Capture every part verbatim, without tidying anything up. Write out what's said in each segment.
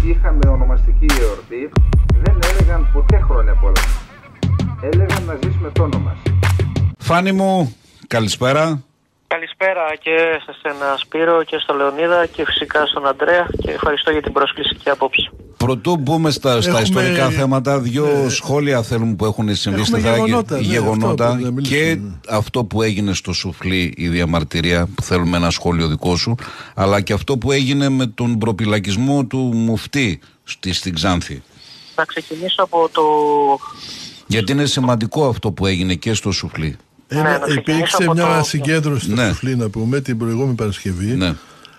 είχαμε ονομαστική εορτή, δεν έλεγαν ποτέ χρόνια πολλά. Έλεγαν να ζεις με το όνομα. Φάνη μου, καλησπέρα. Καλησπέρα και σε σένα Σπύρο και στο Λεωνίδα και φυσικά στον Αντρέα και ευχαριστώ για την πρόσκληση και απόψη. Πρωτού μπούμε στα, Έχουμε... στα ιστορικά θέματα, δύο ναι. σχόλια θέλουμε που έχουν συμβεί στα γεγονότα, ναι, γεγονότα αυτό και ναι. αυτό που έγινε στο Σουφλί, η διαμαρτυρία που θέλουμε ένα σχόλιο δικό σου, αλλά και αυτό που έγινε με τον προπυλακισμό του μουφτή στη, στην Ξάνθη. Να ξεκινήσω από το... Γιατί είναι σημαντικό αυτό που έγινε και στο Σουφλί. Ε, ναι, υπήρξε μια το... συγκέντρωση στο ναι. Σουφλί, να πούμε, την προηγούμενη Παρασκευή. Ναι.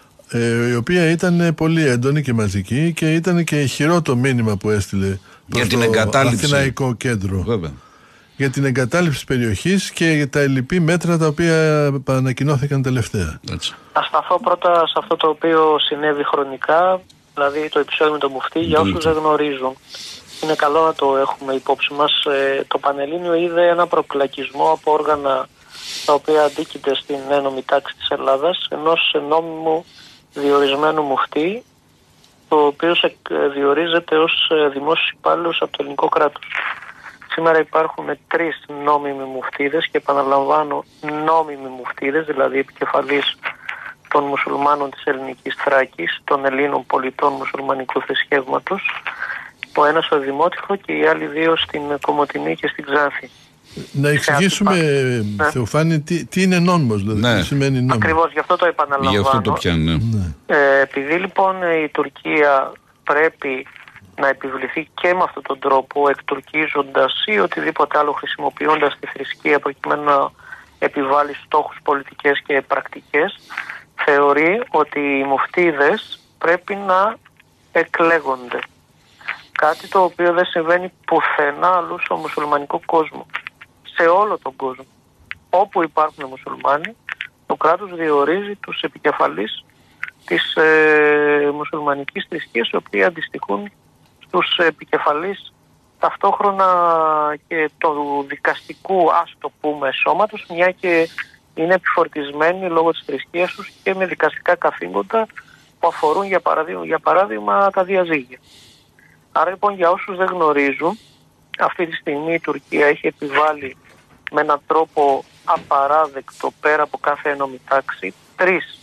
Ε, η οποία ήταν πολύ έντονη και μαζική και ήταν και ηχηρό το μήνυμα που έστειλε προς για την το Αθηναϊκό Κέντρο. Βέβαια. Για την εγκατάλειψη της περιοχής και για τα ελλειπή μέτρα τα οποία ανακοινώθηκαν τελευταία. Έτσι. Θα σταθώ πρώτα σε αυτό το οποίο συνέβη χρονικά, δηλαδή το επεισόδιο με τον μουφτή, για όσους δεν γνωρίζουν. Είναι καλό να το έχουμε υπόψη μας. Ε, το Πανελλήνιο είδε ένα προπυλακισμό από όργανα τα οποία αντίκειται στην ένομη τάξη της Ελλάδας, ενός νόμιμου διορισμένου μουφτή, το οποίο διορίζεται ως δημόσιος υπάλληλος από το ελληνικό κράτος. Σήμερα υπάρχουν τρεις νόμιμοι μουφτίδες και επαναλαμβάνω νόμιμοι μουφτίδες, δηλαδή επικεφαλής των μουσουλμάνων της ελληνικής Θράκης, των Ελλήνων πολιτών μουσουλμανικού θρησκεύματος, ο ένας στο Δημότυχο και οι άλλοι δύο στην Κομοτηνή και στην Ξάνθη. Να εξηγήσουμε, ναι. Θεοφάνη, τι, τι είναι νόμιμος, δηλαδή, ναι. τι σημαίνει νόμιμος. Ακριβώς, γι' αυτό το επαναλαμβάνω. Γι' αυτό το πιάνει, ναι. ε, επειδή λοιπόν η Τουρκία πρέπει να επιβληθεί και με αυτόν τον τρόπο, εκτουρκίζοντας ή οτιδήποτε άλλο χρησιμοποιώντας τη θρησκεία προκειμένου να επιβάλλει στόχους πολιτικές και πρακτικές, θεωρεί ότι οι μουφτίδες πρέπει να εκλέγονται. Κάτι το οποίο δεν συμβαίνει πουθενά αλλού στο μουσουλμανικό κόσμο. Σε όλο τον κόσμο. Όπου υπάρχουν μουσουλμάνοι, το κράτος διορίζει τους επικεφαλείς της ε, μουσουλμανικής θρησκείας, οι οποίοι αντιστοιχούν στους επικεφαλείς ταυτόχρονα και του δικαστικού, ας το πούμε, σώματος, μια και είναι επιφορτισμένοι λόγω της θρησκείας τους και με δικαστικά καθήκοντα που αφορούν για παράδειγμα, για παράδειγμα τα διαζύγια. Άρα λοιπόν για όσους δεν γνωρίζουν, αυτή τη στιγμή η Τουρκία έχει επιβάλει με έναν τρόπο απαράδεκτο πέρα από κάθε ένομη τάξη τρεις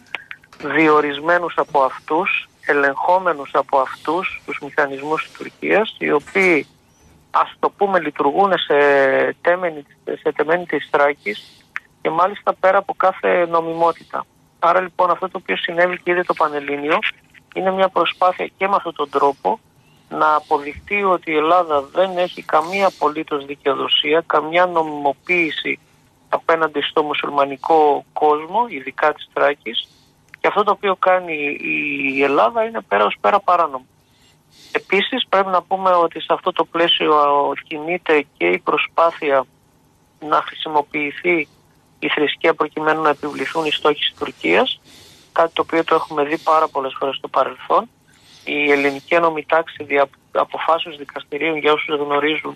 διορισμένους από αυτούς, ελεγχόμενους από αυτούς τους μηχανισμούς της Τουρκίας, οι οποίοι, ας το πούμε, λειτουργούν σε τέμενη, σε τεμένη της Θράκης και μάλιστα πέρα από κάθε νομιμότητα. Άρα λοιπόν αυτό το οποίο συνέβη και είδε το Πανελλήνιο είναι μια προσπάθεια και με αυτόν τον τρόπο να αποδειχτεί ότι η Ελλάδα δεν έχει καμία απολύτως δικαιοδοσία, καμιά νομιμοποίηση απέναντι στο μουσουλμανικό κόσμο, ειδικά της Θράκης, και αυτό το οποίο κάνει η Ελλάδα είναι πέρα ως πέρα παράνομο. Επίσης πρέπει να πούμε ότι σε αυτό το πλαίσιο κινείται και η προσπάθεια να χρησιμοποιηθεί η θρησκεία προκειμένου να επιβληθούν οι στόχοι της Τουρκίας, κάτι το οποίο το έχουμε δει πάρα πολλές φορές στο παρελθόν. Η ελληνική ένομη τάξη δια αποφάσεως δικαστηρίων, για όσους γνωρίζουν,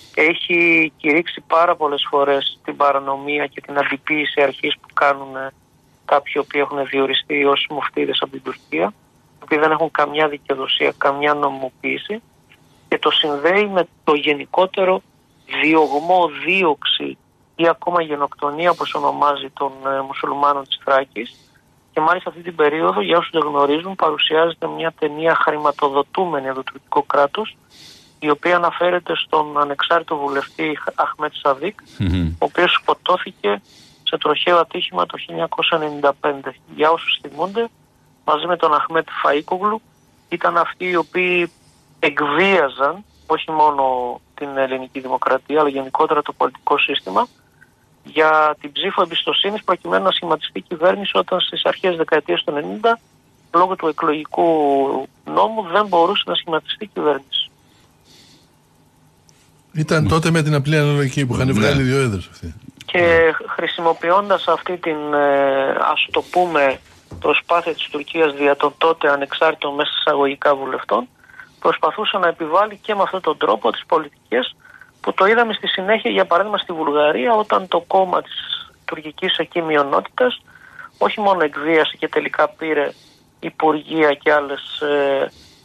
έχει κηρύξει πάρα πολλές φορές την παρανομία και την αντιποίηση αρχής που κάνουν κάποιοι οποίοι έχουν διοριστεί ως μουφτίδες από την Τουρκία, οι οποίοι δεν έχουν καμιά δικαιοδοσία, καμιά νομιμοποίηση, και το συνδέει με το γενικότερο διωγμό, δίωξη ή ακόμα γενοκτονία, όπως ονομάζει, των ε, μουσουλμάνων της Θράκης. Και μάλιστα αυτή την περίοδο, για όσους δεν γνωρίζουν, παρουσιάζεται μια ταινία χρηματοδοτούμενη από το τουρκικό κράτος, η οποία αναφέρεται στον ανεξάρτητο βουλευτή Αχμέτ Σαδίκ, mm-hmm. ο οποίος σκοτώθηκε σε τροχαίο ατύχημα το χίλια εννιακόσια ενενήντα πέντε. Για όσους θυμούνται, μαζί με τον Αχμέτ Φαΐκογλου ήταν αυτοί οι οποίοι εκβίαζαν όχι μόνο την ελληνική δημοκρατία, αλλά γενικότερα το πολιτικό σύστημα, για την ψήφο εμπιστοσύνης προκειμένου να σχηματιστεί η κυβέρνηση, όταν στις αρχές δεκαετίας του ενενήντα, λόγω του εκλογικού νόμου, δεν μπορούσε να σχηματιστεί η κυβέρνηση. Ήταν τότε με την απλή αναλογική που είχαν βγάλει δύο έδρες αυτοί. Και χρησιμοποιώντας αυτή την, ας το πούμε, προσπάθεια της Τουρκίας δια των τότε ανεξάρτητων μέσα εισαγωγικά βουλευτών, προσπαθούσε να επιβάλλει και με αυτόν τον τρόπο τις πολιτικές που το είδαμε στη συνέχεια, για παράδειγμα στη Βουλγαρία, όταν το κόμμα της τουρκικής εκεί μειονότητας όχι μόνο εκβίασε και τελικά πήρε υπουργεία και άλλες ε,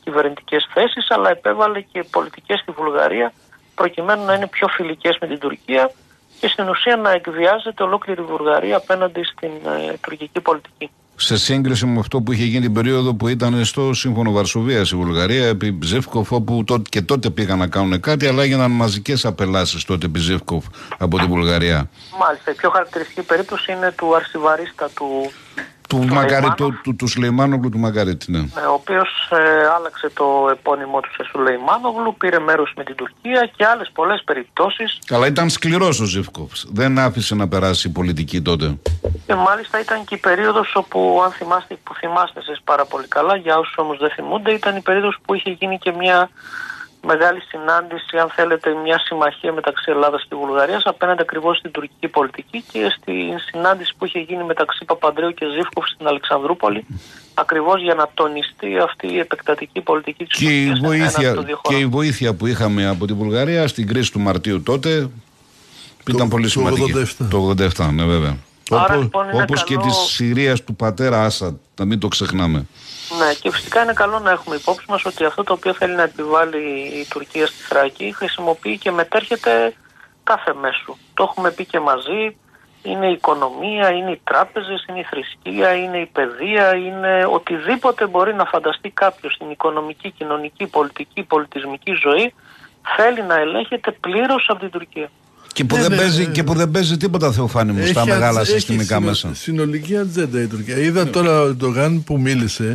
κυβερνητικές θέσεις, αλλά επέβαλε και πολιτικές στη Βουλγαρία προκειμένου να είναι πιο φιλικές με την Τουρκία και στην ουσία να εκβιάζεται ολόκληρη η Βουλγαρία απέναντι στην ε, τουρκική πολιτική. Σε σύγκριση με αυτό που είχε γίνει την περίοδο που ήταν στο Σύμφωνο Βαρσοβίας η Βουλγαρία επί Ζεύκοφ, όπου τότε, και τότε πήγαν να κάνουν κάτι, αλλά έγιναν μαζικές απελάσεις τότε επί Ζεύκοφ από τη Βουλγαρία. Μάλιστα, η πιο χαρακτηριστική περίπτωση είναι του Αρσιβαρίστα του, του, του, Μακαρι, του, του, του Σουλεϊμάνογλου του Μακαρίτη, ναι. Ναι, ο οποίος ε, άλλαξε το επώνυμό του σε Σουλεϊμάνογλου, πήρε μέρος με την Τουρκία και άλλες πολλές περιπτώσεις. Αλλά ήταν σκληρός ο Ζεύκοφ, δεν άφησε να περάσει η πολιτική τότε. Και μάλιστα ήταν και η περίοδος όπου, αν θυμάστε, που θυμάστε εσείς πάρα πολύ καλά, για όσους όμως δεν θυμούνται, ήταν η περίοδος που είχε γίνει και μια μεγάλη συνάντηση, αν θέλετε, μια συμμαχία μεταξύ Ελλάδας και Βουλγαρίας απέναντι ακριβώς στην τουρκική πολιτική και στη συνάντηση που είχε γίνει μεταξύ Παπανδρέου και Ζίβκοφ στην Αλεξανδρούπολη, ακριβώς για να τονιστεί αυτή η επεκτατική πολιτική της Τουρκίας. Και, βοήθεια, και η βοήθεια που είχαμε από τη Βουλγαρία στην κρίση του Μαρτίου τότε το, ήταν πολύ σημαντική. Το ογδόντα επτά, ναι, βέβαια. Άρα, Όπω, λοιπόν, όπως καλό... και της Συρίας του πατέρα Άσαντ, να μην το ξεχνάμε. Ναι, και φυσικά είναι καλό να έχουμε υπόψη μας ότι αυτό το οποίο θέλει να επιβάλλει η Τουρκία στη Θράκη χρησιμοποιεί και μετέρχεται κάθε μέσο. Το έχουμε πει και μαζί, είναι η οικονομία, είναι οι τράπεζες, είναι η θρησκεία, είναι η παιδεία, είναι οτιδήποτε μπορεί να φανταστεί κάποιος στην οικονομική, κοινωνική, πολιτική, πολιτισμική ζωή, θέλει να ελέγχεται πλήρως από την Τουρκία. Και που, ναι, δεν ναι, παίζει, ναι. και που δεν παίζει τίποτα, Θεοφάνη μου, στα μεγάλα έχει συστημικά συνο, μέσα. Συνολική ατζέντα η Τουρκία. Είδα τώρα ο Ερντογάν που μίλησε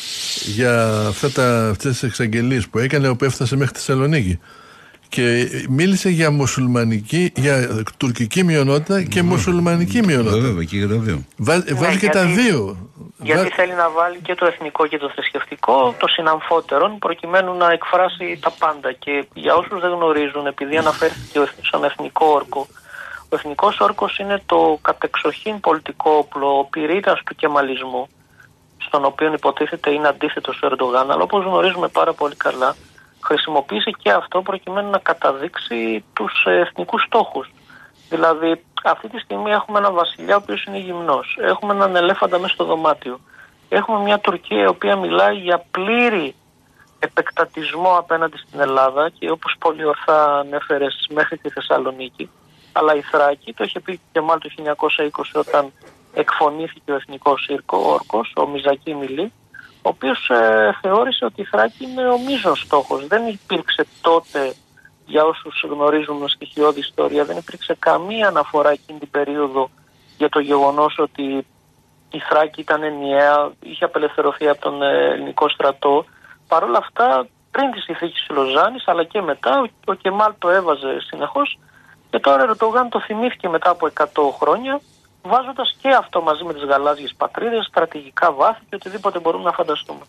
για αυτά τα, αυτές τις εξαγγελίες που έκανε, όπου έφτασε μέχρι τη Θεσσαλονίκη. Και μίλησε για μουσουλμανική, για τουρκική μειονότητα και mm. μουσουλμανική μειονότητα. Βέβαια, και τα δύο. Βά, ναι, βάζει και τα δύο. Γιατί Βά... θέλει να βάλει και το εθνικό και το θρησκευτικό, το συναμφότερον, προκειμένου να εκφράσει τα πάντα. Και για όσους δεν γνωρίζουν, επειδή αναφέρθηκε σαν εθνικό όρκο, ο εθνικός όρκος είναι το κατεξοχήν πολιτικό όπλο, ο πυρήνας του κεμαλισμού, στον οποίο υποτίθεται είναι αντίθετος ο Ερντογάν, αλλά όπως γνωρίζουμε πάρα πολύ καλά, χρησιμοποίησε και αυτό προκειμένου να καταδείξει τους εθνικούς στόχους. Δηλαδή, αυτή τη στιγμή έχουμε έναν βασιλιά ο οποίος είναι γυμνός. Έχουμε έναν ελέφαντα μέσα στο δωμάτιο. Έχουμε μια Τουρκία η οποία μιλάει για πλήρη επεκτατισμό απέναντι στην Ελλάδα και όπως πολύ ορθά ανέφερες μέχρι τη Θεσσαλονίκη. Αλλά η Θράκη, το είχε πει και μάλλον το χίλια εννιακόσια είκοσι όταν εκφωνήθηκε ο εθνικός όρκος, ο Μιζακή Μιλή, ο οποίος ε, θεώρησε ότι η Θράκη είναι ο μείζος στόχος. Δεν υπήρξε τότε, για όσους γνωρίζουν στοιχειώδη ιστορία, δεν υπήρξε καμία αναφορά εκείνη την περίοδο για το γεγονός ότι η Θράκη ήταν ενιαία, είχε απελευθερωθεί από τον ελληνικό στρατό. Παρ' όλα αυτά, πριν τη συνθήκη της Λοζάνης, αλλά και μετά, ο, ο Κεμάλ το έβαζε συνεχώς και τώρα ο Ερντογάν το θυμήθηκε μετά από εκατό χρόνια, βάζοντας και αυτό μαζί με τις γαλάζιες πατρίδες, στρατηγικά βάθη και οτιδήποτε μπορούμε να φανταστούμε.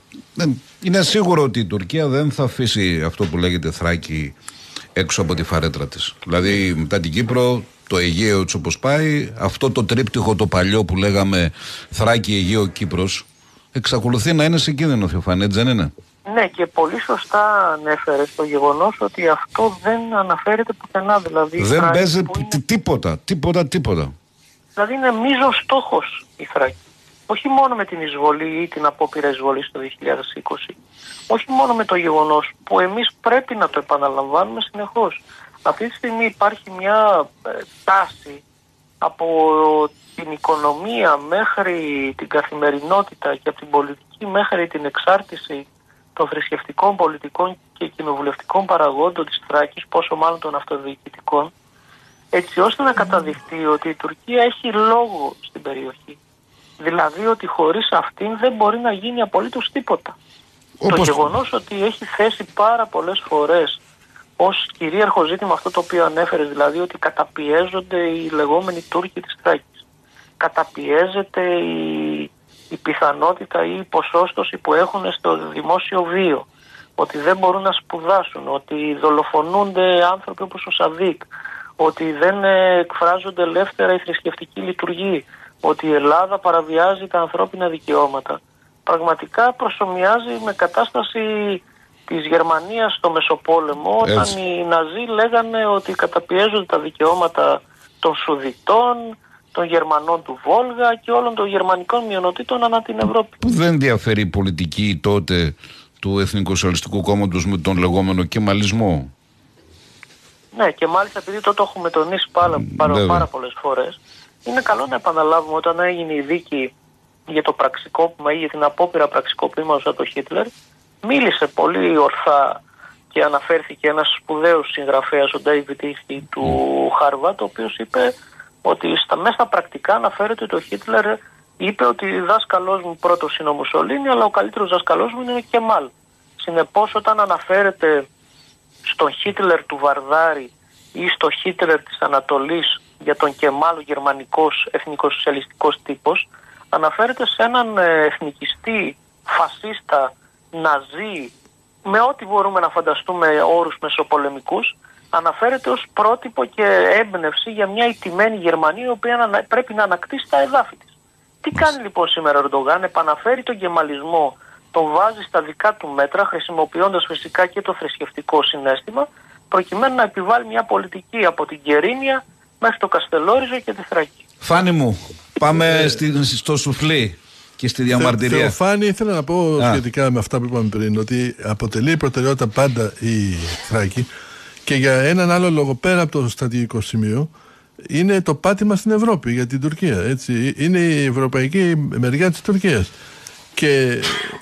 Είναι σίγουρο ότι η Τουρκία δεν θα αφήσει αυτό που λέγεται Θράκη έξω από τη φαρέτρα της. Δηλαδή μετά την Κύπρο, το Αιγαίο έτσι όπως πάει, αυτό το τρίπτυχο το παλιό που λέγαμε Θράκη, Αιγαίο, Κύπρος, εξακολουθεί να είναι σε κίνδυνο, Θεοφάνη, έτσι δεν είναι? Ναι, και πολύ σωστά ανέφερε το γεγονός ότι αυτό δεν αναφέρεται πουθενά. Δηλαδή, δεν παίζει είναι... τίποτα, τίποτα, τίποτα. Δηλαδή είναι μείζος στόχος η Θράκη. Όχι μόνο με την εισβολή ή την απόπειρα εισβολής το δύο χιλιάδες είκοσι. Όχι μόνο με το γεγονός που εμείς πρέπει να το επαναλαμβάνουμε συνεχώς. Αυτή τη στιγμή υπάρχει μια ε, τάση από την οικονομία μέχρι την καθημερινότητα και από την πολιτική μέχρι την εξάρτηση των θρησκευτικών, πολιτικών και κοινοβουλευτικών παραγόντων της Θράκης, πόσο μάλλον των αυτοδιοικητικών, έτσι ώστε να καταδειχτεί ότι η Τουρκία έχει λόγο στην περιοχή. Δηλαδή ότι χωρίς αυτήν δεν μπορεί να γίνει απολύτως τίποτα. Όπως... Το γεγονός ότι έχει θέσει πάρα πολλές φορές ως κυρίαρχο ζήτημα αυτό το οποίο ανέφερες, δηλαδή ότι καταπιέζονται οι λεγόμενοι Τούρκοι της Θράκης. Καταπιέζεται η, η πιθανότητα ή η ποσόστοση που έχουν στο δημόσιο βίο. Ότι δεν μπορούν να σπουδάσουν, ότι δολοφονούνται άνθρωποι όπως ο Σαδίκ, ότι δεν εκφράζονται ελεύθερα η θρησκευτική λειτουργία, ότι η Ελλάδα παραβιάζει τα ανθρώπινα δικαιώματα. Πραγματικά προσομοιάζει με κατάσταση της Γερμανίας στο Μεσοπόλεμο, όταν έτσι. Οι Ναζί λέγανε ότι καταπιέζονται τα δικαιώματα των Σουδητών, των Γερμανών του Βόλγα και όλων των γερμανικών μειονοτήτων ανά την Ευρώπη. Που δεν διαφέρει η πολιτική τότε του Εθνικοσοσιαλιστικού Κόμματος με τον λεγόμενο κεμαλισμό. Ναι, και μάλιστα επειδή το, το έχουμε τονίσει πάρα, πάρα, πάρα πολλές φορές, είναι καλό να επαναλάβουμε όταν έγινε η δίκη για το πραξικόπημα ή για την απόπειρα πραξικοπήματος από τον Χίτλερ, μίλησε πολύ ορθά και αναφέρθηκε ένας σπουδαίος συγγραφέας, ο Ντέιβιντ Ίθι του Χάρβαρντ, ο οποίος είπε ότι στα, μέσα στα πρακτικά αναφέρεται ότι ο Χίτλερ είπε ότι δάσκαλός μου πρώτος είναι ο Μουσολίνι, αλλά ο καλύτερος δάσκαλός μου είναι ο Κεμάλ. Συνεπώς, όταν αναφέρεται στον Χίτλερ του Βαρδάρη ή στο Χίτλερ της Ανατολής για τον Κεμάλ, ο γερμανικός εθνικοσοσιαλιστικός τύπος, αναφέρεται σε έναν εθνικιστή, φασίστα, ναζί, με ό,τι μπορούμε να φανταστούμε όρους μεσοπολεμικούς, αναφέρεται ως πρότυπο και έμπνευση για μια ηττημένη Γερμανία, η οποία πρέπει να ανακτήσει τα εδάφη της. Τι κάνει λοιπόν σήμερα ο Ερντογάν? Επαναφέρει τον κεμαλισμό, τον βάζει στα δικά του μέτρα, χρησιμοποιώντας φυσικά και το θρησκευτικό συναίσθημα, προκειμένου να επιβάλλει μια πολιτική από την Κερίνια μέχρι το Καστελόριζο και τη Θράκη. Φάνη μου, πάμε ε, στη, στο σουφλί και στη διαμαρτυρία. Θεοφάνη, ήθελα να πω Α. σχετικά με αυτά που είπαμε πριν, ότι αποτελεί προτεραιότητα πάντα η Θράκη και για έναν άλλο λόγο πέρα από το στρατηγικό σημείο είναι το πάτημα στην Ευρώπη για την Τουρκία. Έτσι. Είναι η ευρωπαϊκή μεριά της Τουρκίας. Και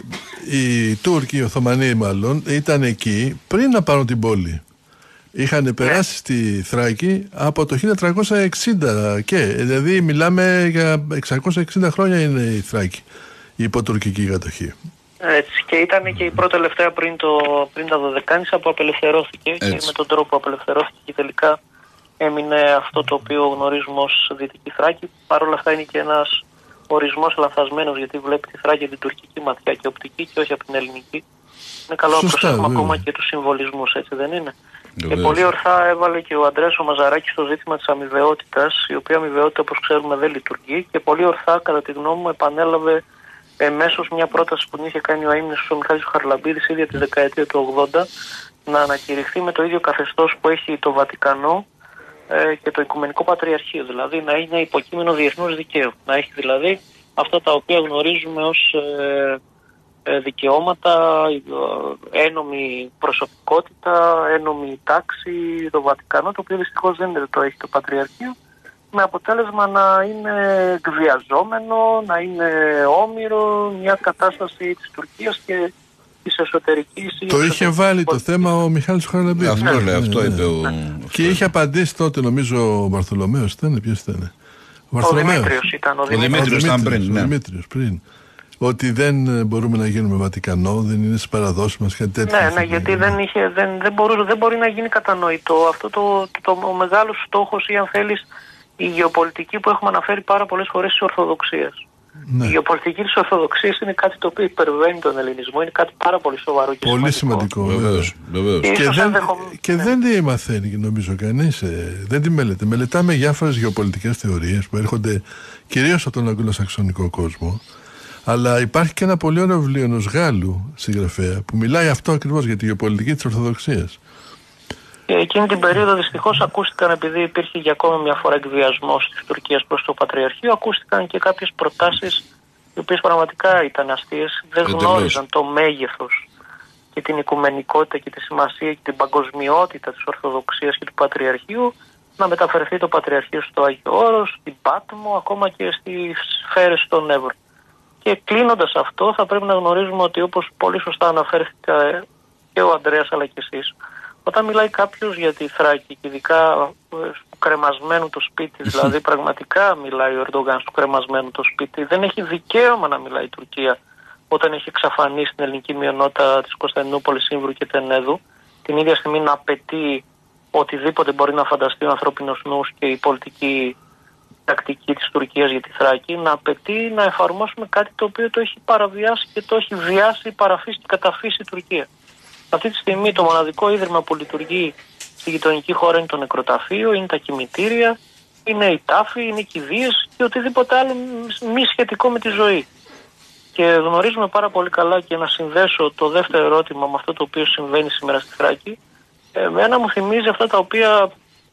οι Τούρκοι, οι Οθωμανοί μάλλον, ήταν εκεί πριν να πάρουν την πόλη. Είχαν περάσει στη Θράκη από το χίλια τριακόσια εξήντα και, δηλαδή μιλάμε για εξακόσια εξήντα χρόνια είναι η Θράκη, η υποτουρκική κατοχή. Έτσι, και ήταν και η πρώτη τελευταία πριν, το, πριν τα Δωδεκάνησα που απελευθερώθηκε. Έτσι. Και με τον τρόπο που απελευθερώθηκε και τελικά έμεινε αυτό το οποίο γνωρίζουμε ως Δυτική Θράκη. Παρ' όλα αυτά είναι και ένας ορισμός λανθασμένος, γιατί βλέπει τη Θράκη την τουρκική ματιά και οπτική και όχι από την ελληνική. Είναι καλό να προσέχουμε ακόμα και τους συμβολισμούς, έτσι δεν είναι? Βεβαίως. Και πολύ ορθά έβαλε και ο Αντρέας ο Μαζαράκης στο ζήτημα της αμοιβαιότητας, η οποία αμοιβαιότητα όπως ξέρουμε δεν λειτουργεί, και πολύ ορθά κατά τη γνώμη μου επανέλαβε εμέσως μια πρόταση που την είχε κάνει ο αείμνηστος ο Μιχάλης Χαρλαμπίδης ήδη από τη δεκαετία του ογδόντα, να ανακηρυχθεί με το ίδιο καθεστώς που έχει το Βατικανό ε, και το Οικουμενικό Πατριαρχείο, δηλαδή να είναι υποκείμενο διεθνούς δικαίου, να έχει δηλαδή αυτά τα οποία γνωρίζουμε ως ε, ε, δικαιώματα, ένομη προσωπικότητα, ένομη τάξη, το Βατικανό, το οποίο δυστυχώς δεν το έχει το Πατριαρχείο, με αποτέλεσμα να είναι εκβιαζόμενο, να είναι όμηρο, μια κατάσταση της Τουρκίας και της εσωτερικής... Το είχε βάλει το θέμα ο Μιχάλης Χαραλαμπίδης. Αυτό λέει, αυτό είπε ο... Και είχε απαντήσει τότε νομίζω ο Βαρθολομέος, ήταν, ποιος ήταν? Ο, ο Δημήτριος ήταν. Ο Δημήτριος ήταν πριν, ναι. Ο Δημήτριος πριν. Ότι δεν μπορούμε να γίνουμε Βατικανό, δεν είναι στις παραδόσεις μας, κάτι τέτοιο. Ναι, ναι, γιατί δεν, είχε, δεν, δεν, μπορούσε, δεν μπορεί να γίνει κατανοητό. Αυτό το, το, το, ο μεγάλος στόχος, ή αν θέλεις, η γεωπολιτική που έχουμε αναφέρει πάρα πολλές φορές της Ορθοδοξίας. Ναι. Η γεωπολιτική της Ορθοδοξίας είναι κάτι το οποίο υπερβαίνει τον ελληνισμό, είναι κάτι πάρα πολύ σοβαρό και πολύ σημαντικό. σημαντικό, βεβαίως. βεβαίως. Και, και, δεν, ενδεχομ... και ναι. δεν τη μαθαίνει νομίζω κανείς, ε, δεν τη μελετά. Μελετάμε διάφορες γεωπολιτικές θεωρίες που έρχονται κυρίως από τον αγγλοσαξονικό κόσμο. Αλλά υπάρχει και ένα πολύ ωραίο βιβλίο ενός Γάλλου συγγραφέα που μιλάει αυτό ακριβώς για τη γεωπολιτική της Ορθοδοξίας. Και εκείνη την περίοδο δυστυχώς ακούστηκαν, επειδή υπήρχε για ακόμα μια φορά εκβιασμός της Τουρκίας προς το Πατριαρχείο, ακούστηκαν και κάποιες προτάσεις οι οποίες πραγματικά ήταν αστείες, δεν γνώριζαν το μέγεθος και την οικουμενικότητα και τη σημασία και την παγκοσμιότητα της Ορθοδοξίας και του Πατριαρχείου, να μεταφερθεί το Πατριαρχείο στο Άγιο Όρος, στην Πάτμο, ακόμα και στις σφαίρες στον Εύρο. Και κλείνοντας αυτό, θα πρέπει να γνωρίζουμε ότι, όπως πολύ σωστά αναφέρθηκε και ο Ανδρέας αλλά και εσείς, όταν μιλάει κάποιος για τη Θράκη, και ειδικά στο κρεμασμένο το σπίτι, δηλαδή πραγματικά μιλάει ο Ερντογάν στο κρεμασμένο το σπίτι, δεν έχει δικαίωμα να μιλάει η Τουρκία όταν έχει εξαφανίσει την ελληνική μειονότητα της Κωνσταντινούπολης, Ήμβρου και Τενέδου, την ίδια στιγμή να απαιτεί οτιδήποτε μπορεί να φανταστεί ο ανθρώπινος νους και η πολιτική τακτική της Τουρκίας για τη Θράκη, να απαιτεί να εφαρμόσουμε κάτι το οποίο το έχει παραβιάσει και το έχει βιάσει, παραφύσει και καταφύσει η Τουρκία. Αυτή τη στιγμή το μοναδικό ίδρυμα που λειτουργεί στη γειτονική χώρα είναι το νεκροταφείο, είναι τα κημητήρια, είναι οι τάφοι, είναι οι κηδείες και οτιδήποτε άλλο μη σχετικό με τη ζωή. Και γνωρίζουμε πάρα πολύ καλά, και να συνδέσω το δεύτερο ερώτημα με αυτό το οποίο συμβαίνει σήμερα στη Θράκη, εμένα μου θυμίζει αυτά τα οποία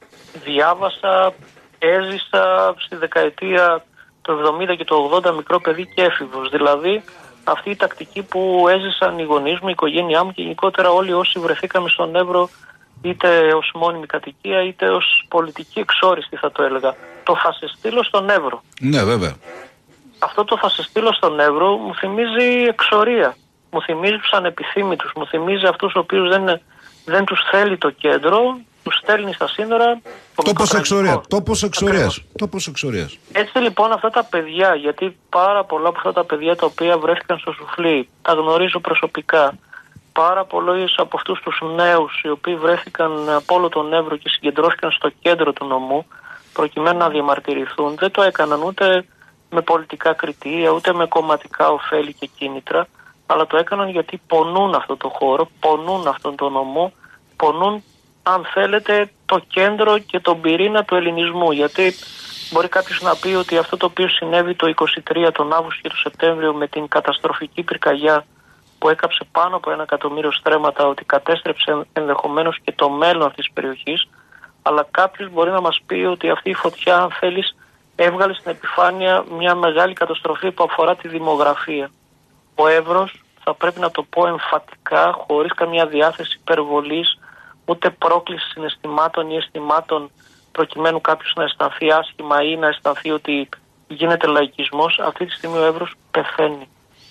διάβασα, έζησα στη δεκαετία του εβδομήντα και του ογδόντα μικρό παιδί και έφηβος. Δηλαδή αυτή η τακτική που έζησαν οι γονείς μου, η οικογένειά μου και γενικότερα όλοι όσοι βρεθήκαμε στον Εύρο, είτε ως μόνιμη κατοικία είτε ως πολιτική εξόριστη, θα το έλεγα. Το θα σε στείλω στον Εύρο. Ναι, βέβαια. Αυτό το θα σε στείλω στον Εύρο μου θυμίζει εξορία. Μου θυμίζει τους ανεπιθύμητους. Μου θυμίζει αυτούς τους οποίους δεν, δεν τους θέλει το κέντρο, τους στέλνει στα σύνορα. Τόπος εξορία. Τόπος εξορίας. Τόπος εξορίας. Έτσι λοιπόν αυτά τα παιδιά, γιατί πάρα πολλά από αυτά τα παιδιά τα οποία βρέθηκαν στο σουφλί, τα γνωρίζω προσωπικά. Πάρα πολλοί από αυτούς τους νέους οι οποίοι βρέθηκαν από όλο τον Εύρο και συγκεντρώθηκαν στο κέντρο του νομού προκειμένου να διαμαρτυρηθούν, δεν το έκαναν ούτε με πολιτικά κριτήρια, ούτε με κομματικά ωφέλη και κίνητρα, αλλά το έκαναν γιατί πονούν αυτό το χώρο, πονούν αυτόν τον νομό, πονούν, αν θέλετε, το κέντρο και τον πυρήνα του ελληνισμού. Γιατί μπορεί κάποιος να πει ότι αυτό το οποίο συνέβη το είκοσι τρία τον Αύγουστο και τον Σεπτέμβριο με την καταστροφική πυρκαγιά που έκαψε πάνω από ένα εκατομμύριο στρέμματα, ότι κατέστρεψε ενδεχομένως και το μέλλον αυτής της περιοχής, αλλά κάποιος μπορεί να μας πει ότι αυτή η φωτιά, αν θέλεις, έβγαλε στην επιφάνεια μια μεγάλη καταστροφή που αφορά τη δημογραφία. Ο Εύρος, θα πρέπει να το πω εμφατικά, χωρίς καμιά διάθεση υπερβολής, ούτε πρόκληση συναισθημάτων ή αισθημάτων προκειμένου κάποιος να αισθανθεί άσχημα ή να αισθανθεί ότι γίνεται λαϊκισμός, αυτή τη στιγμή ο Εύρος πεθαίνει.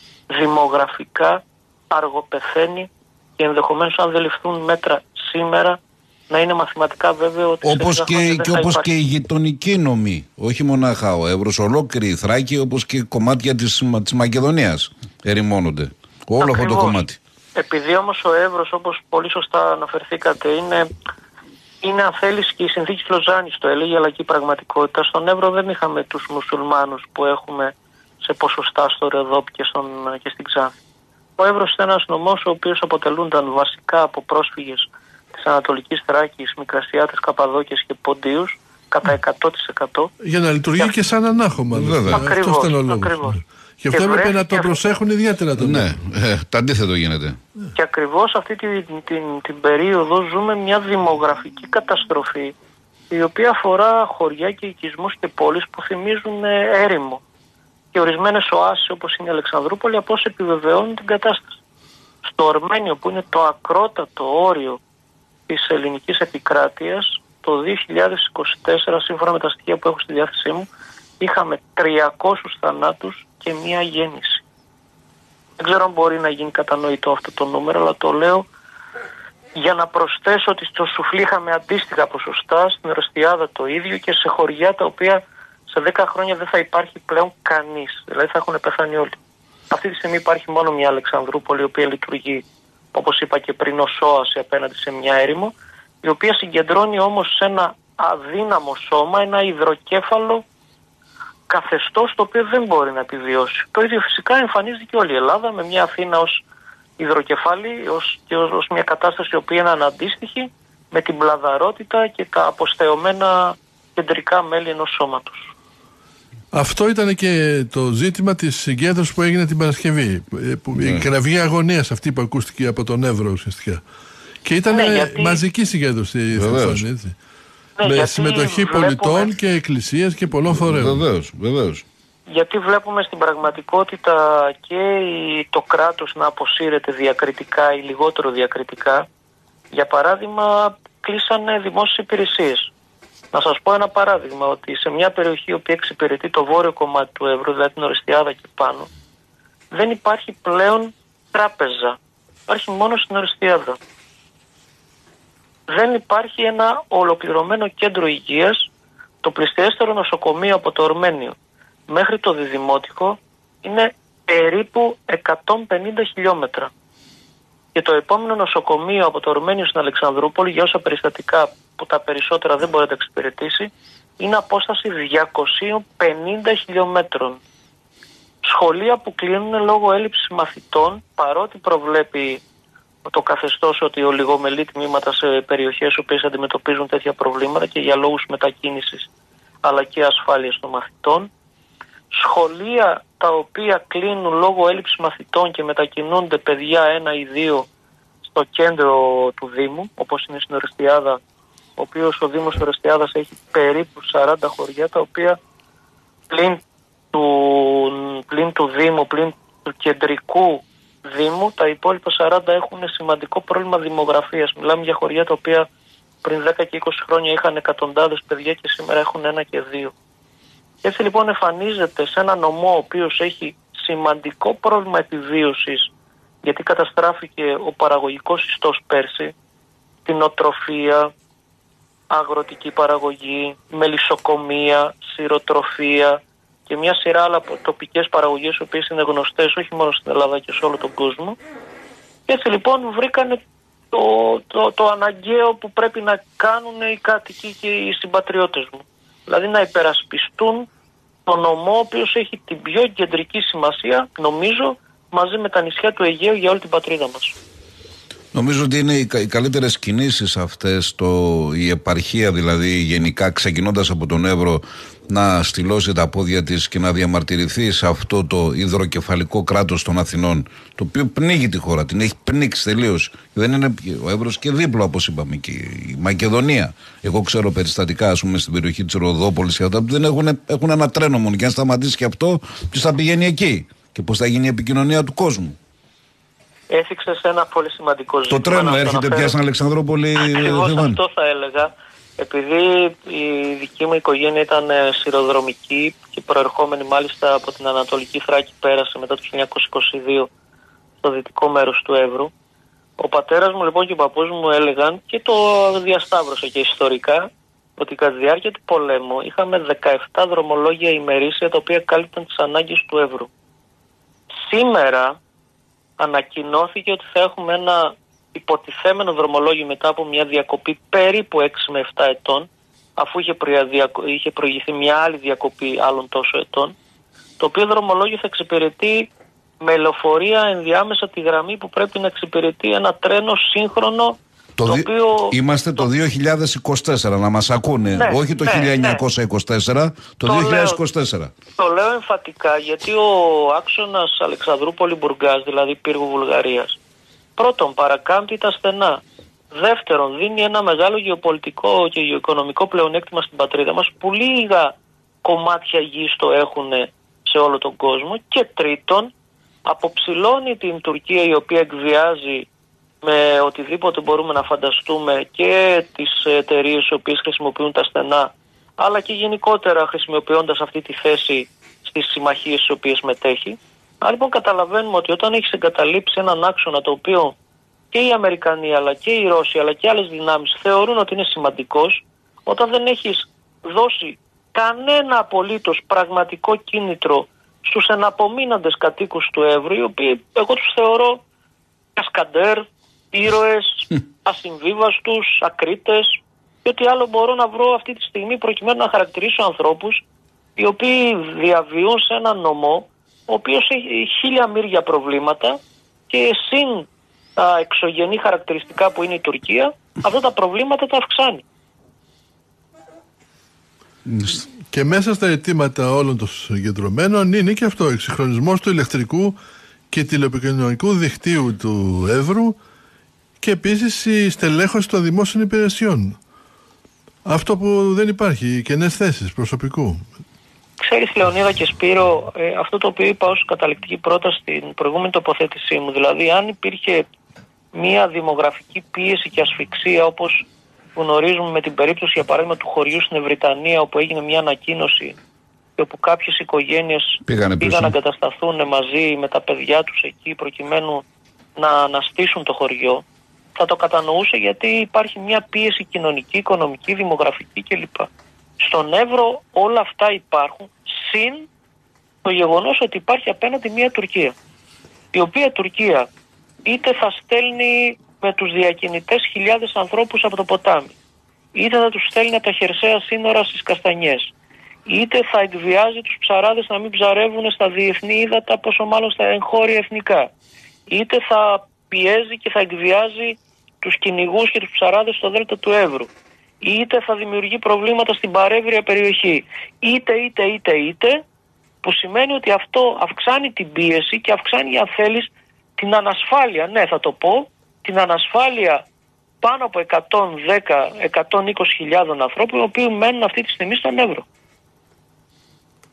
Δημογραφικά αργοπεθαίνει και ενδεχομένως αν δεν ληφθούν μέτρα σήμερα να είναι μαθηματικά βέβαιο ότι όπως και, και, όπως και οι γειτονικοί νομοί, όχι μονάχα ο Εύρος, ολόκληρη η Θράκη, όπως και κομμάτια της, της Μακεδονίας ερημώνονται. Όλο Ακριβώς. αυτό το κομμάτι. Επειδή όμως ο Εύρος, όπως πολύ σωστά αναφερθήκατε, είναι, είναι αν θέλεις και η συνθήκη Λοζάνης το έλεγε, αλλά και η πραγματικότητα. Στον Εύρο δεν είχαμε τους μουσουλμάνους που έχουμε σε ποσοστά στο Ρεδόπ και, στον, και στην Ξάνθη. Ο Εύρος ήταν ένας νομός ο οποίος αποτελούνταν βασικά από πρόσφυγες της Ανατολικής Θράκης, Μικρασιάτες, Καπαδόκες και Ποντίους, κατά εκατό τοις εκατό. Για να λειτουργεί και, και σαν ανάχωμα. Βέβαια. Ακριβώς, αυτό ήταν ο λόγος. ακριβώς. Και αυτό έπρεπε να το προσέχουν ιδιαίτερα τον. Ναι, ε, το αντίθετο γίνεται. Και ακριβώς αυτή την, την, την περίοδο ζούμε μια δημογραφική καταστροφή η οποία αφορά χωριά και οικισμούς και πόλεις που θυμίζουν έρημο. Και ορισμένες οάσεις όπως είναι η Αλεξανδρούπολη απλώς επιβεβαιώνουν την κατάσταση. Στο Ορμένιο που είναι το ακρότατο όριο της ελληνικής επικράτειας, το δύο χιλιάδες είκοσι τέσσερα σύμφωνα με τα στοιχεία που έχω στη διάθεσή μου είχαμε τριακόσιους θανάτους και μία γέννηση. Δεν ξέρω αν μπορεί να γίνει κατανοητό αυτό το νούμερο, αλλά το λέω για να προσθέσω ότι στο Σουφλί είχαμε αντίστοιχα ποσοστά, στην Ορεστιάδα το ίδιο και σε χωριά τα οποία σε δέκα χρόνια δεν θα υπάρχει πλέον κανείς. Δηλαδή θα έχουν πεθάνει όλοι. Αυτή τη στιγμή υπάρχει μόνο μια Αλεξανδρούπολη, η οποία λειτουργεί, όπως είπα και πριν, ως όαση απέναντι σε μια έρημο, η οποία συγκεντρώνει όμως σε ένα αδύναμο σώμα, ένα υδροκέφαλο καθεστώς το οποίο δεν μπορεί να επιβιώσει. Το ίδιο φυσικά εμφανίζεται και όλη η Ελλάδα με μια Αθήνα ως υδροκεφάλι ως, και ως, ως μια κατάσταση η οποία είναι αναντίστοιχη με την πλαδαρότητα και τα αποστεωμένα κεντρικά μέλη ενός σώματος. Αυτό ήταν και το ζήτημα της συγκέντρωσης που έγινε την Παρασκευή. Που, ναι. Η κραυγή αγωνίας αυτή που ακούστηκε από τον Εύρο ουσιαστικά. Και ήταν ναι, γιατί... μαζική συγκέντρωση. Θεσσόνη, έτσι. Ναι, με συμμετοχή βλέπουμε... πολιτών και εκκλησίες και πολλών φορέων. Βεβαίως, βεβαίως. Γιατί βλέπουμε στην πραγματικότητα και το κράτος να αποσύρεται διακριτικά ή λιγότερο διακριτικά. Για παράδειγμα, κλείσανε δημόσιες υπηρεσίες. Να σας πω ένα παράδειγμα, ότι σε μια περιοχή που εξυπηρετεί το βόρειο κομμάτι του Εύρου, δηλαδή την Ορεστιάδα και πάνω, δεν υπάρχει πλέον τράπεζα. Υπάρχει μόνο στην Ορεστιάδα. Δεν υπάρχει ένα ολοκληρωμένο κέντρο υγείας. Το πλησιέστερο νοσοκομείο από το Ορμένιο μέχρι το Διδημότυχο είναι περίπου εκατόν πενήντα χιλιόμετρα. Και το επόμενο νοσοκομείο από το Ορμένιο στην Αλεξανδρούπολη, για όσα περιστατικά που τα περισσότερα δεν μπορεί να τα εξυπηρετήσει, είναι απόσταση διακόσιων πενήντα χιλιόμετρων. Σχολεία που κλείνουν λόγω έλλειψης μαθητών, παρότι προβλέπει το καθεστώς ότι ολιγομελεί τμήματα σε περιοχές που αντιμετωπίζουν τέτοια προβλήματα και για λόγους μετακίνησης αλλά και ασφάλειας των μαθητών. Σχολεία τα οποία κλείνουν λόγω έλλειψης μαθητών και μετακινούνται παιδιά ένα ή δύο στο κέντρο του Δήμου, όπως είναι στην Ορεστιάδα, ο οποίος ο Δήμος Ορεστιάδας έχει περίπου σαράντα χωριά, τα οποία πλην του, πλην του Δήμου, πλην του κεντρικού δήμου, τα υπόλοιπα σαράντα έχουν σημαντικό πρόβλημα δημογραφίας. Μιλάμε για χωριά τα οποία πριν δέκα και είκοσι χρόνια είχαν εκατοντάδες παιδιά και σήμερα έχουν ένα και δύο. Έτσι λοιπόν εμφανίζεται σε ένα νομό ο οποίος έχει σημαντικό πρόβλημα επιβίωσης, γιατί καταστράφηκε ο παραγωγικός ιστός πέρσι, κτηνοτροφία, αγροτική παραγωγή, μελισσοκομεία, σειροτροφία και μια σειρά άλλα τοπικές παραγωγές οι οποίες είναι γνωστές όχι μόνο στην Ελλάδα και σε όλο τον κόσμο. Και έτσι λοιπόν βρήκανε το, το, το αναγκαίο που πρέπει να κάνουν οι κάτοικοι και οι συμπατριώτες μου. Δηλαδή να υπερασπιστούν τον νομό ο οποίος έχει την πιο κεντρική σημασία, νομίζω, μαζί με τα νησιά του Αιγαίου για όλη την πατρίδα μας. Νομίζω ότι είναι οι, κα, οι καλύτερες κινήσεις αυτές, το, η επαρχία δηλαδή γενικά ξεκινώντας από τον Εύρο να στυλώσει τα πόδια της και να διαμαρτυρηθεί σε αυτό το υδροκεφαλικό κράτος των Αθηνών, το οποίο πνίγει τη χώρα, την έχει πνίξει τελείως. Δεν είναι ο Εύρος και δίπλο, όπως είπαμε, και η Μακεδονία. Εγώ ξέρω περιστατικά, ας πούμε, στην περιοχή της Ροδόπολης και αυτά που δεν έχουν, έχουν ένα τρένο μόνο. Και αν σταματήσει και αυτό, ποιος θα πηγαίνει εκεί και πώς θα γίνει η επικοινωνία του κόσμου. Έθιξε σε ένα πολύ σημαντικό ζήτημα. Το τρένο έρχεται πια στην Αλεξανδρούπολη. Ακριβώς αυτό θα έλεγα. Επειδή η δική μου οικογένεια ήταν σειροδρομική και προερχόμενη μάλιστα από την Ανατολική Θράκη, πέρασε μετά το χίλια εννιακόσια είκοσι δύο στο δυτικό μέρος του Εύρου. Ο πατέρας μου λοιπόν και ο παππούς μου έλεγαν, και το διασταύρωσα και ιστορικά, ότι κατά τη διάρκεια του πολέμου είχαμε δεκαεπτά δρομολόγια ημερήσια τα οποία κάλυπταν τις ανάγκες του Εύρου. Σήμερα ανακοινώθηκε ότι θα έχουμε ένα υποτιθέμενο δρομολόγιο μετά από μια διακοπή περίπου έξι με επτά ετών, αφού είχε, είχε προηγηθεί μια άλλη διακοπή άλλων τόσο ετών, το οποίο δρομολόγιο θα εξυπηρετεί με λεωφορεία ενδιάμεσα τη γραμμή που πρέπει να εξυπηρετεί ένα τρένο σύγχρονο. Το το δι... οποίο... Είμαστε το δύο χιλιάδες είκοσι τέσσερα, να μας ακούνε, ναι, όχι το ναι, χίλια εννιακόσια είκοσι τέσσερα, ναι. το, το δύο χιλιάδες είκοσι τέσσερα. Λέω, το λέω εμφατικά γιατί ο άξονας Αλεξανδρούπολη-Μπουργκάς, δηλαδή πύργου Βουλγαρίας, πρώτον παρακάμπτει τα στενά. Δεύτερον, δίνει ένα μεγάλο γεωπολιτικό και γεωοικονομικό πλεονέκτημα στην πατρίδα μας που λίγα κομμάτια γης το έχουν σε όλο τον κόσμο. Και τρίτον, αποψηλώνει την Τουρκία, η οποία εκβιάζει με οτιδήποτε μπορούμε να φανταστούμε και τις εταιρείες οι οποίες χρησιμοποιούν τα στενά, αλλά και γενικότερα χρησιμοποιώντας αυτή τη θέση στις συμμαχίες στις οποίες μετέχει. Άρα λοιπόν καταλαβαίνουμε ότι όταν έχεις εγκαταλείψει έναν άξονα το οποίο και οι Αμερικανοί αλλά και οι Ρώσοι αλλά και άλλες δυνάμεις θεωρούν ότι είναι σημαντικός, όταν δεν έχεις δώσει κανένα απολύτως πραγματικό κίνητρο στους εναπομείναντες κατοίκους του Εύρου, οι οποίοι εγώ τους θεωρώ κασκαντέρ, ήρωες, ασυμβίβαστους, ακρίτες, και ό,τι άλλο μπορώ να βρω αυτή τη στιγμή προκειμένου να χαρακτηρίσω ανθρώπους οι οποίοι διαβιούν σε έναν νομό ο οποίος έχει χίλια μύρια προβλήματα και συν τα εξωγενή χαρακτηριστικά που είναι η Τουρκία, αυτά τα προβλήματα τα αυξάνει. Και μέσα στα αιτήματα όλων των συγκεντρωμένων είναι και αυτό, ο εξυγχρονισμός του ηλεκτρικού και τηλεπικοινωνικού δικτύου του Εύρου και επίσης η στελέχωση των δημόσιων υπηρεσιών. Αυτό που δεν υπάρχει, κενές θέσεις προσωπικού. Ξέρεις Λεωνίδα και Σπύρο, ε, αυτό το οποίο είπα ως καταληκτική πρόταση στην προηγούμενη τοποθέτησή μου, δηλαδή αν υπήρχε μια δημογραφική πίεση και ασφυξία όπως γνωρίζουμε με την περίπτωση για παράδειγμα του χωριού στην Ευρυτανία, όπου έγινε μια ανακοίνωση και όπου κάποιες οικογένειες πήγαν να εγκατασταθούν μαζί με τα παιδιά τους εκεί προκειμένου να αναστήσουν το χωριό, θα το κατανοούσε γιατί υπάρχει μια πίεση κοινωνική, οικονομική, δημογραφική κλπ. Στον Εύρο όλα αυτά υπάρχουν, συν το γεγονός ότι υπάρχει απέναντι μια Τουρκία, η οποία Τουρκία είτε θα στέλνει με τους διακινητές χιλιάδες ανθρώπους από το ποτάμι, είτε θα τους στέλνει από τα χερσαία σύνορα στις Καστανιές, είτε θα εκβιάζει τους ψαράδες να μην ψαρεύουν στα διεθνή ύδατα, πόσο μάλλον στα εγχώρια εθνικά, είτε θα πιέζει και θα εκβιάζει τους κυνηγούς και τους ψαράδες στο δέλτα του Εύρου, είτε θα δημιουργεί προβλήματα στην παρέβρια περιοχή, είτε είτε είτε είτε, που σημαίνει ότι αυτό αυξάνει την πίεση και αυξάνει, αν θέλεις, την ανασφάλεια, ναι θα το πω, την ανασφάλεια πάνω από εκατόν δέκα με εκατόν είκοσι χιλιάδων ανθρώπων οι οποίοι μένουν αυτή τη στιγμή στον Εύρο.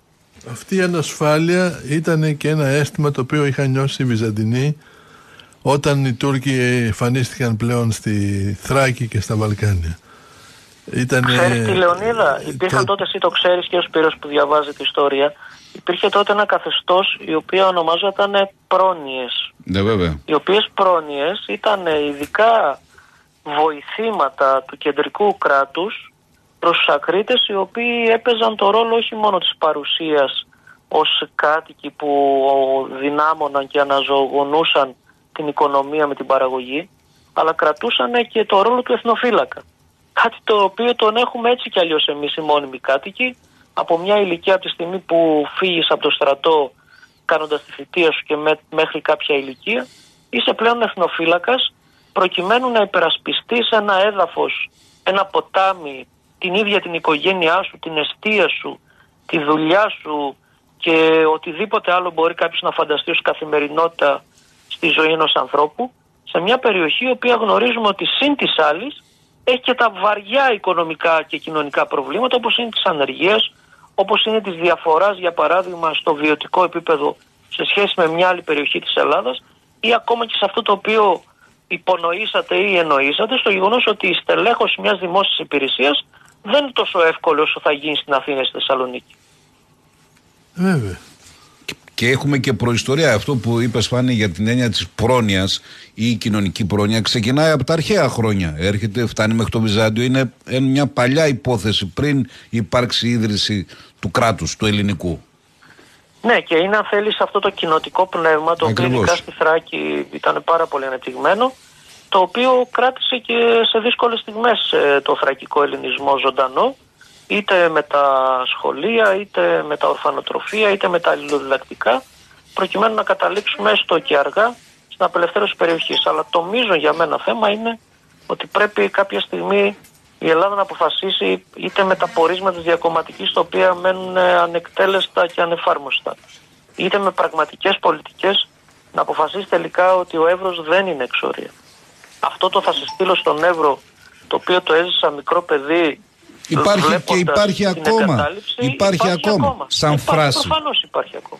Αυτή η ανασφάλεια ήταν και ένα αίσθημα το οποίο είχαν νιώσει οι Βυζαντινοί όταν οι Τούρκοι εμφανίστηκαν πλέον στη Θράκη και στα Βαλκάνια. Ήτανε... Ξέρεις τη Λεωνίδα, υπήρχαν το... τότε, εσύ το ξέρεις και ο Σπύρος που διαβάζει την ιστορία, υπήρχε τότε ένα καθεστώς η οποία ονομάζονταν πρόνοιες. Ναι, βέβαια. Οι οποίες πρόνοιες ήταν ειδικά βοηθήματα του κεντρικού κράτους προς τους ακρίτες, οι οποίοι έπαιζαν το ρόλο όχι μόνο της παρουσίας ως κάτοικοι που δυνάμωναν και αναζωογονούσαν την οικονομία με την παραγωγή, αλλά κρατούσαν και το ρόλο του εθνοφύλακα. Κάτι το οποίο τον έχουμε έτσι κι αλλιώς εμείς οι μόνιμοι κάτοικοι, από μια ηλικία, από τη στιγμή που φύγεις από το στρατό κάνοντας τη θητεία σου και με, μέχρι κάποια ηλικία, είσαι πλέον εθνοφύλακας, προκειμένου να υπερασπιστείς ένα έδαφος, ένα ποτάμι, την ίδια την οικογένειά σου, την εστία σου, τη δουλειά σου και οτιδήποτε άλλο μπορεί κάποιος να φανταστεί ως καθημερινότητα στη ζωή ενός ανθρώπου, σε μια περιοχή η οποία γνωρίζουμε ότι συν της άλλης έχει και τα βαριά οικονομικά και κοινωνικά προβλήματα, όπως είναι της ανεργίας, όπως είναι της διαφοράς, για παράδειγμα, στο βιωτικό επίπεδο σε σχέση με μια άλλη περιοχή της Ελλάδας, ή ακόμα και σε αυτό το οποίο υπονοήσατε ή εννοήσατε, στο γεγονός ότι η στελέχωση μιας δημόσιας υπηρεσίας δεν είναι τόσο εύκολο όσο θα γίνει στην Αθήνα ή στη Θεσσαλονίκη. Βέβαια. Και έχουμε και προϊστορία. Αυτό που είπες, Φάνη, για την έννοια της πρόνοιας ή η κοινωνική πρόνοια ξεκινάει από τα αρχαία χρόνια. Έρχεται, φτάνει μέχρι το Βυζάντιο. Είναι μια παλιά υπόθεση πριν υπάρξει η ίδρυση του κράτους, του ελληνικού. Ναι, και είναι, αν θέλεις, αυτό το κοινοτικό πνεύμα, το οποίο ειδικά στη Θράκη ήταν πάρα πολύ ανεπτυγμένο, το οποίο κράτησε και σε δύσκολες στιγμές το θρακικό ελληνισμό ζωντανό, είτε με τα σχολεία, είτε με τα ορφανοτροφία, είτε με τα αλληλοδιδακτικά, προκειμένου να καταλήξουμε έστω και αργά στην απελευθέρωση της περιοχής. Αλλά το μείζον για μένα θέμα είναι ότι πρέπει κάποια στιγμή η Ελλάδα να αποφασίσει, είτε με τα πορίσματα της διακομματικής, τα οποία μένουν ανεκτέλεστα και ανεφάρμοστα, είτε με πραγματικές πολιτικές, να αποφασίσει τελικά ότι ο Εύρος δεν είναι εξορία. Αυτό το θα σε στείλω στον Εύρο, το οποίο το έζησα μικρό παιδί. Υπάρχει και υπάρχει ακόμα. Υπάρχει, υπάρχει ακόμα. ακόμα. Σαν υπάρχει, φράση. Προφανώς υπάρχει ακόμα.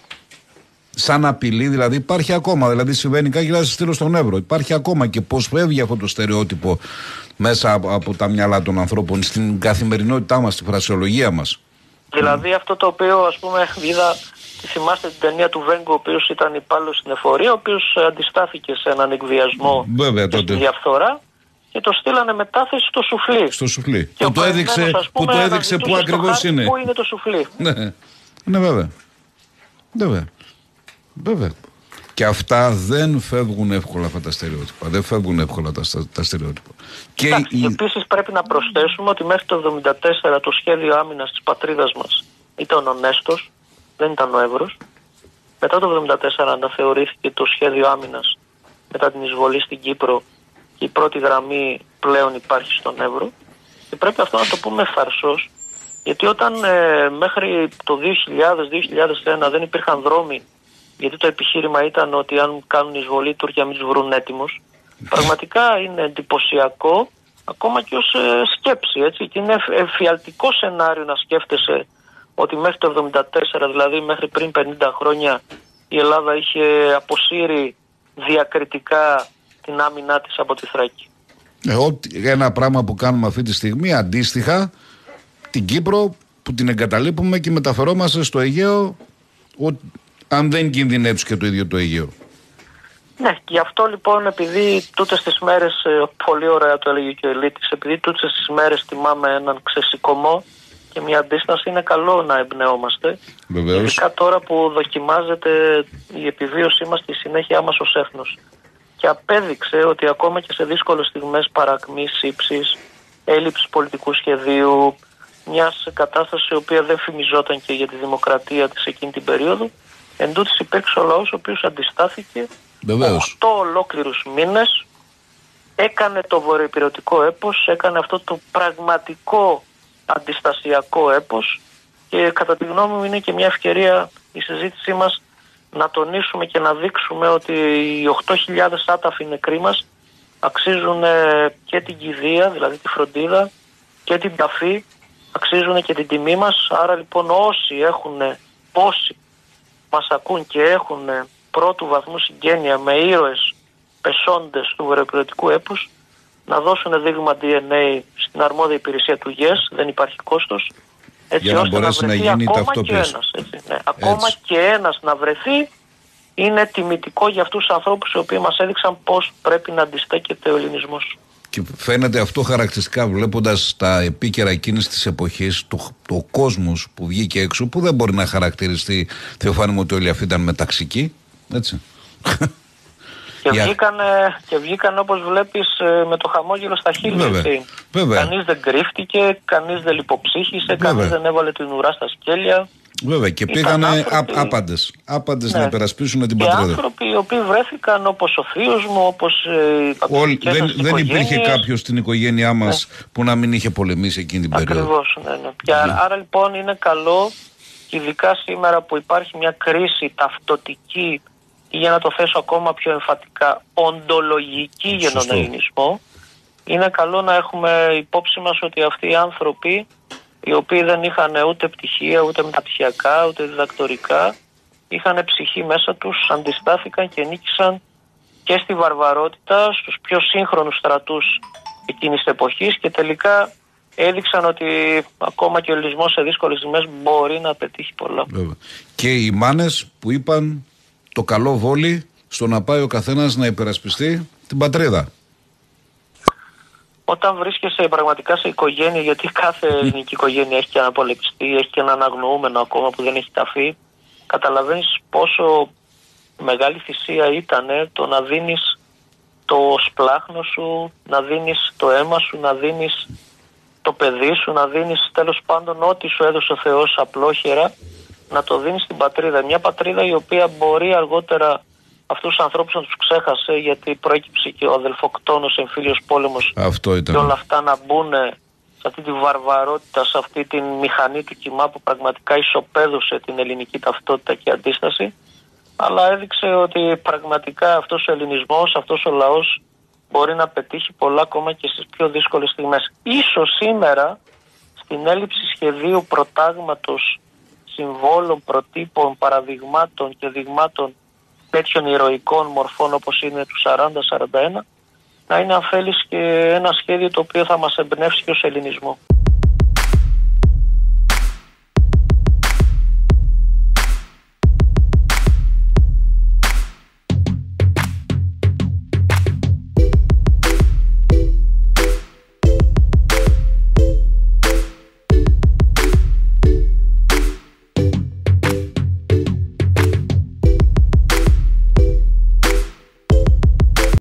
Σαν απειλή, δηλαδή υπάρχει ακόμα. Δηλαδή συμβαίνει κάτι και θα σε στείλω στον Εύρο. Υπάρχει ακόμα. Και πώς φεύγει αυτό το στερεότυπο μέσα από, από τα μυαλά των ανθρώπων στην καθημερινότητά μας, στη φρασιολογία μας. Δηλαδή mm. αυτό το οποίο, ας πούμε, είδα, θυμάστε την ταινία του Βέγκο, ο οποίος ήταν υπάλληλος στην εφορία, ο οποίος αντιστάθηκε σε έναν εκβιασμό Βέβαια, και στη διαφθορά, και το στείλανε μετάθεση στο σουφλί. Στο σουφλί. Και που, το έδειξε, πούμε, που το έδειξε που ακριβώς είναι. Πού είναι το σουφλί. Ναι, ναι, βέβαια. Βέβαια. Βέβαια. Και αυτά δεν φεύγουν εύκολα, αυτά τα στερεότυπα. Δεν φεύγουν εύκολα τα, τα στερεότυπα. Και η... Επίσης πρέπει να προσθέσουμε ότι μέχρι το εβδομήντα τέσσερα το σχέδιο άμυνας της πατρίδας μας ήταν ο Νέστος, δεν ήταν ο Εύρος. Μετά το εβδομήντα τέσσερα αναθεωρήθηκε το σχέδιο άμυνας μετά την εισβολή στην Κύπρο, και η πρώτη γραμμή πλέον υπάρχει στον Εύρο. Και πρέπει αυτό να το πούμε φαρσός, γιατί όταν ε, μέχρι το δύο χιλιάδες με δύο χιλιάδες ένα δεν υπήρχαν δρόμοι, γιατί το επιχείρημα ήταν ότι αν κάνουν εισβολή οι Τούρκοι να μην τους βρουν έτοιμους, πραγματικά είναι εντυπωσιακό, ακόμα και ως ε, σκέψη, έτσι. Και είναι εφιαλτικό σενάριο να σκέφτεσαι ότι μέχρι το εβδομήντα τέσσερα, δηλαδή μέχρι πριν πενήντα χρόνια, η Ελλάδα είχε αποσύρει διακριτικά την άμυνά της από τη Θράκη. Ε, ό,τι, ένα πράγμα που κάνουμε αυτή τη στιγμή, αντίστοιχα, την Κύπρο που την εγκαταλείπουμε και μεταφερόμαστε στο Αιγαίο, ο, αν δεν κινδυνεύσει και το ίδιο το Αιγαίο. Ναι, γι' αυτό λοιπόν, επειδή τούτες τις μέρες, πολύ ωραία το έλεγε και ο Ελίτης, επειδή τούτες τις μέρες τιμάμε έναν ξεσηκωμό και μια αντίσταση, είναι καλό να εμπνεόμαστε. Βεβαίως. Ειδικά τώρα που δοκιμάζεται η επιβίωσή μας και η συνέχεια μας ως έθνος. Και απέδειξε ότι ακόμα και σε δύσκολες στιγμές παρακμής, ύψης, έλλειψης πολιτικού σχεδίου, μιας κατάστασης η οποία δεν φημιζόταν και για τη δημοκρατία της εκείνη την περίοδο, εν τούτης υπήρξε ο λαός ο οποίος αντιστάθηκε οκτώ ολόκληρους μήνες, έκανε το βορειοϊπειρωτικό έπος, έκανε αυτό το πραγματικό αντιστασιακό έπος, και κατά τη γνώμη μου είναι και μια ευκαιρία η συζήτησή μας να τονίσουμε και να δείξουμε ότι οι οκτώ χιλιάδες άταφοι νεκροί μας αξίζουν και την κηδεία, δηλαδή τη φροντίδα, και την ταφή, αξίζουν και την τιμή μας. Άρα λοιπόν όσοι έχουν πόσοι μας ακούν και έχουν πρώτου βαθμού συγγένεια με ήρωες πεσόντες του βορειοϊπειρωτικού έπους, να δώσουν δείγμα ντι εν έι στην αρμόδια υπηρεσία του ΓΕΣ, δεν υπάρχει κόστος, έτσι για να ώστε να μπορέσει να, βρεθεί γίνει ακόμα ταυτοποίηση. και ένας. Έτσι, ναι. Ακόμα Έτσι. και ένας να βρεθεί είναι τιμητικό για αυτούς τους ανθρώπους οι οποίοι μας έδειξαν πώς πρέπει να αντιστέκεται ο ελληνισμός. Και φαίνεται αυτό χαρακτηριστικά βλέποντας τα επίκαιρα εκείνης της εποχής, το, το κόσμος που βγήκε έξω, που δεν μπορεί να χαρακτηριστεί, Θεοφάνη, ότι όλοι αυτοί ήταν μεταξικοί, έτσι. Και, Για... βγήκαν, και βγήκαν όπως βλέπεις με το χαμόγελο στα χείλη. Βέβαια. Βέβαια. Κανείς δεν κρύφτηκε, κανείς δεν λιποψύχησε, κανείς δεν έβαλε την ουρά στα σκέλια. Βέβαια, και πήγαν άπαντες, άπαντες ναι. να υπερασπίσουν την και πατρίδα. Και άνθρωποι οι οποίοι βρέθηκαν όπως ο θείος μου, όπως ε, Όλ, δεν, δεν υπήρχε κάποιος στην οικογένειά μας ναι. που να μην είχε πολεμήσει εκείνη την περίοδο. Ακριβώς, ναι, ναι. Και ναι. άρα λοιπόν είναι καλό, ειδικά σήμερα που υπάρχει μια κρίση ταυτοτική ή, για να το θέσω ακόμα πιο εμφατικά, οντολογική για τον ελληνισμό, είναι καλό να έχουμε υπόψη μας ότι αυτοί οι άνθρωποι, οι οποίοι δεν είχαν ούτε πτυχία, ούτε μεταπτυχιακά, ούτε διδακτορικά, είχαν ψυχή μέσα τους, αντιστάθηκαν και νίκησαν και στη βαρβαρότητα, στους πιο σύγχρονους στρατούς εκείνης της εποχής, και τελικά έδειξαν ότι ακόμα και ο ελληνισμός σε δύσκολες στιγμές μπορεί να πετύχει πολλά. Βέβαια. Και οι μάνες που είπαν το καλό βόλι στο να πάει ο καθένας να υπερασπιστεί την πατρίδα. Όταν βρίσκεσαι πραγματικά σε οικογένεια, γιατί κάθε ελληνική οικογένεια έχει και ένα πολεμιστή, έχει και ένα αναγνωούμενο ακόμα που δεν έχει ταφεί, καταλαβαίνεις πόσο μεγάλη θυσία ήταν το να δίνεις το σπλάχνο σου, να δίνεις το αίμα σου, να δίνεις το παιδί σου, να δίνεις τέλος πάντων ό,τι σου έδωσε ο Θεός απλόχερα, να το δίνεις στην πατρίδα. Μια πατρίδα η οποία μπορεί αργότερα αυτούς τους ανθρώπους να τους ξέχασε, γιατί προέκυψε και ο αδελφοκτόνος εμφύλιος πόλεμος. Αυτό ήταν. Και όλα αυτά να μπουν σε αυτή τη βαρβαρότητα, σε αυτή τη μηχανή του κοιμά που πραγματικά ισοπαίδωσε την ελληνική ταυτότητα και αντίσταση. Αλλά έδειξε ότι πραγματικά αυτός ο ελληνισμός, αυτός ο λαός μπορεί να πετύχει πολλά ακόμα και στις πιο δύσκολες στιγμές. Ίσως σήμερα στην έλλειψη σχεδίου, προτάγματος, συμβόλων, προτύπων, παραδειγμάτων και δειγμάτων τέτοιων ηρωικών μορφών όπως είναι του σαράντα σαράντα ένα, να είναι αν θέλεις και ένα σχέδιο το οποίο θα μας εμπνεύσει και ως ελληνισμό.